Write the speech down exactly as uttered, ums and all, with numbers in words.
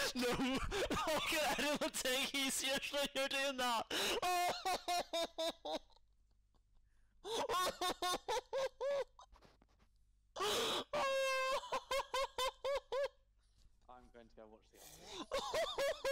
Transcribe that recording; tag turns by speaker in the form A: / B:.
A: No! Oh god, I don't take it seriously, you're doing that!
B: I'm going to go watch The Office.